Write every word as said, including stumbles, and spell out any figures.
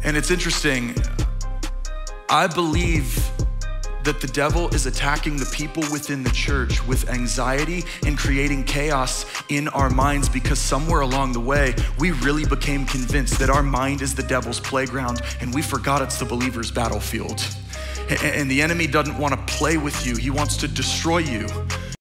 And it's interesting, I believe that the devil is attacking the people within the church with anxiety and creating chaos in our minds because somewhere along the way, we really became convinced that our mind is the devil's playground and we forgot it's the believer's battlefield. And the enemy doesn't want to play with you. He wants to destroy you.